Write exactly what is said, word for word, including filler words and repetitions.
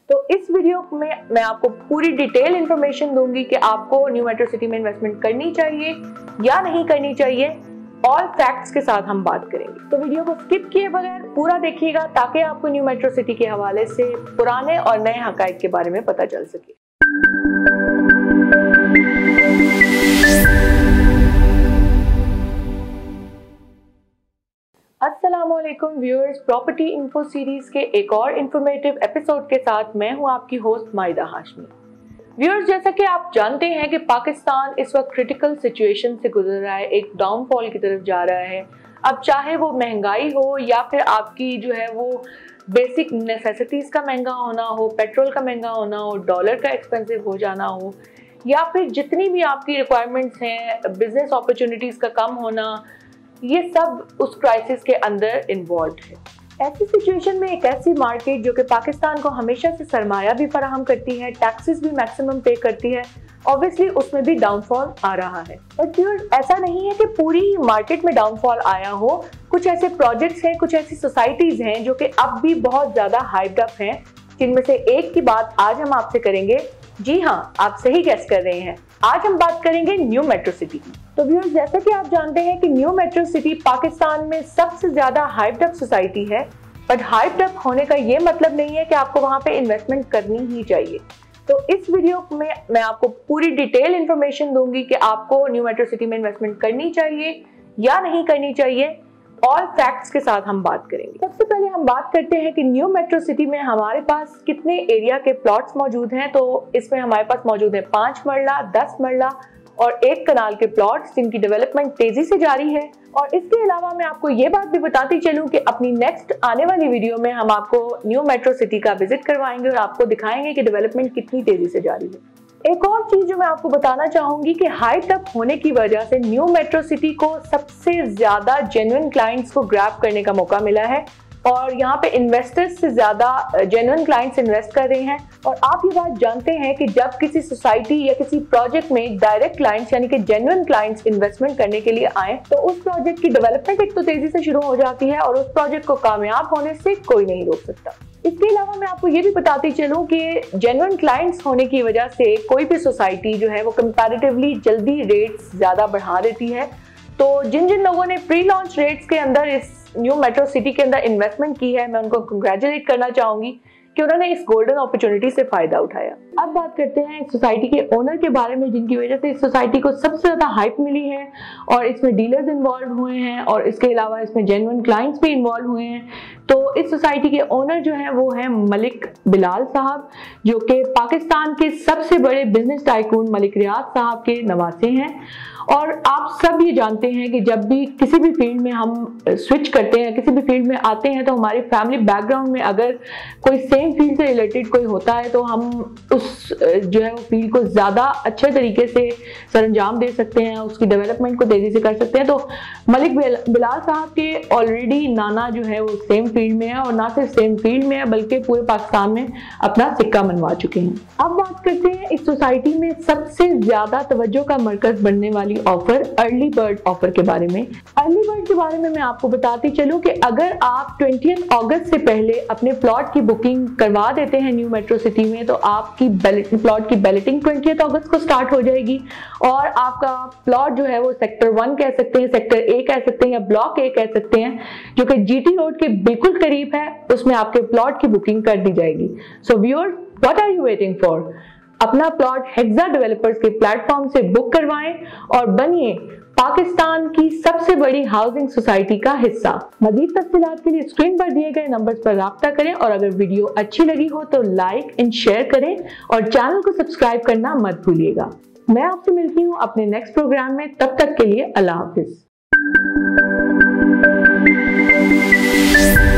तो इस वीडियो में मैं आपको पूरी डिटेल इंफॉर्मेशन दूंगी कि आपको न्यू मेट्रो सिटी में इन्वेस्टमेंट करनी चाहिए या नहीं करनी चाहिए। ऑल फैक्ट्स के साथ हम बात करेंगे, तो वीडियो को स्किप किए बगैर पूरा देखिएगा ताकि आपको न्यू मेट्रो सिटी के हवाले से पुराने और नए हकाइक के बारे में पता चल सके। अस्सलामुअलैकुम व्यूअर्स, प्रॉपर्टी इन्फो सीरीज के एक और इंफॉर्मेटिव एपिसोड के साथ मैं हूं आपकी होस्ट माइदा हाशमी। व्यूअर्स, जैसा कि आप जानते हैं कि पाकिस्तान इस वक्त क्रिटिकल सिचुएशन से गुजर रहा है, एक डाउनफॉल की तरफ जा रहा है। अब चाहे वो महंगाई हो या फिर आपकी जो है वो बेसिक नेसेसिटीज़ का महंगा होना हो, पेट्रोल का महंगा होना हो, डॉलर का एक्सपेंसिव हो जाना हो, या फिर जितनी भी आपकी रिक्वायरमेंट्स हैं, बिजनेस अपॉर्चुनिटीज़ का कम होना, ये सब उस क्राइसिस के अंदर इन्वॉल्व है। ऐसी सिचुएशन में एक ऐसी मार्केट जो कि पाकिस्तान को हमेशा से सरमाया भी फराहम करती है, टैक्सेस भी मैक्सिमम पे करती है, ऑब्वियसली उसमें भी डाउनफॉल आ रहा है। बट ऐसा नहीं है कि पूरी मार्केट में डाउनफॉल आया हो। कुछ ऐसे प्रोजेक्ट्स हैं, कुछ ऐसी सोसाइटीज हैं जो कि अब भी बहुत ज्यादा हाइप्ड अप हैं, जिनमें से एक की बात आज हम आपसे करेंगे। जी हाँ, आप सही गेस कर रहे हैं, आज हम बात करेंगे न्यू मेट्रो सिटी की। तो व्यूअर्स, जैसा कि आप जानते हैं कि न्यू मेट्रो सिटी पाकिस्तान में सबसे ज्यादा हाइप्ड अप सोसाइटी है। बट हाइप्ड अप होने का ये मतलब नहीं है कि आपको वहां पे इन्वेस्टमेंट करनी ही चाहिए। तो इस वीडियो में मैं आपको पूरी डिटेल इंफॉर्मेशन दूंगी कि आपको न्यू मेट्रो सिटी में इन्वेस्टमेंट करनी चाहिए या नहीं करनी चाहिए। ऑल फैक्ट्स के साथ हम बात करेंगे। सबसे पहले हम बात करते हैं कि न्यू मेट्रो सिटी में हमारे पास कितने एरिया के प्लॉट्स मौजूद हैं। तो इसमें हमारे पास मौजूद है पांच मरला, दस मरला और एक कनाल के प्लॉट्स, जिनकी डेवलपमेंट तेजी से जारी है। और इसके अलावा मैं आपको ये बात भी बताती चलूं कि अपनी नेक्स्ट आने वाली वीडियो में हम आपको न्यू मेट्रो सिटी का विजिट करवाएंगे और आपको दिखाएंगे कि डेवलपमेंट कितनी तेजी से जारी है। एक और चीज जो मैं आपको बताना चाहूंगी कि हाइप्ड अप होने की वजह से न्यू मेट्रो सिटी को सबसे ज्यादा जेन्युइन क्लाइंट्स को ग्रैब करने का मौका मिला है और यहाँ पे इन्वेस्टर्स से ज्यादा जेन्युइन क्लाइंट्स इन्वेस्ट कर रहे हैं। और आप ये बात जानते हैं कि जब किसी सोसाइटी या किसी प्रोजेक्ट में डायरेक्ट क्लाइंट्स यानी कि जेन्युइन क्लाइंट्स इन्वेस्टमेंट करने के लिए आए तो उस प्रोजेक्ट की डेवलपमेंट एक तो तेजी से शुरू हो जाती है और उस प्रोजेक्ट को कामयाब होने से कोई नहीं रोक सकता। इसके अलावा मैं आपको ये भी बताती चलूं कि जेन्युइन क्लाइंट्स होने की वजह से कोई भी सोसाइटी जो है वो कंपैरेटिवली जल्दी रेट्स ज्यादा बढ़ा देती है। तो जिन जिन लोगों ने प्री लॉन्च रेट्स के अंदर इस न्यू मेट्रो सिटी के अंदर इन्वेस्टमेंट की है, मैं उनको कंग्रेचुलेट करना चाहूंगी कि उन्होंने इस गोल्डन अपॉर्चुनिटी से फायदा उठाया। अब बात करते हैं इस सोसाइटी के ओनर के बारे में, जिनकी वजह से इस सोसाइटी को सबसे ज्यादा हाइप मिली है और इसमें डीलर्स इन्वॉल्व हुए हैं और इसके अलावा इसमें जेन्युइन क्लाइंट्स भी इन्वॉल्व हुए हैं। तो इस सोसाइटी के ओनर जो है वो है मलिक बिलाल साहब, जो कि पाकिस्तान के सबसे बड़े बिजनेस टाइकून मलिक रियाज साहब के नवासे हैं। और आप सब ये जानते हैं कि जब भी किसी भी फील्ड में हम स्विच करते हैं, किसी भी फील्ड में आते हैं, तो हमारी फैमिली बैकग्राउंड में अगर कोई सेम फील्ड से रिलेटेड कोई होता है तो हम उस जो है वो फील्ड को ज़्यादा अच्छे तरीके से सरंजाम दे सकते हैं, उसकी डेवलपमेंट को तेज़ी से कर सकते हैं। तो मलिक बिलाल साहब के ऑलरेडी नाना जो है वो सेम फील्ड में है और ना सिर्फ सेम फील्ड में है बल्कि पूरे पाकिस्तान में अपना सिक्का मनवा चुके हैं। अब बात करते हैं इस सोसाइटी में सबसे ज़्यादा तवज्जो का मरकज बनने वाली ऑफर अर्ली बर्ड ऑफर के बारे में। अर्ली बर्ड के बारे में मैं आपको बताती चलूं कि अगर आप बीस अगस्त से पहले अपने प्लॉट की बुकिंग करवा देते हैं न्यू मेट्रो सिटी में तो आपकी प्लॉट की बैलेटिंग बीस अगस्त को स्टार्ट हो जाएगी और आपका प्लॉट जो है वो सेक्टर वन कह सकते हैं, सेक्टर ए कह सकते हैं या ब्लॉक ए कह सकते हैं, जो कि जीटी रोड के बिल्कुल करीब है, उसमें आपके प्लॉट की बुकिंग कर दी जाएगी। So viewers, what are you waiting for? अपना प्लॉट हेक्सा डेवलपर्स के प्लेटफॉर्म से बुक करवाएं और बनिए पाकिस्तान की सबसे बड़ी हाउसिंग सोसाइटी का हिस्सा। मजीद तफसीलात के लिए स्क्रीन पर दिए गए नंबर्स पर राब्ता करें और अगर वीडियो अच्छी लगी हो तो लाइक एंड शेयर करें और चैनल को सब्सक्राइब करना मत भूलिएगा। मैं आपसे मिलती हूँ अपने नेक्स्ट प्रोग्राम में, तब तक के लिए अल्लाह हाफिज।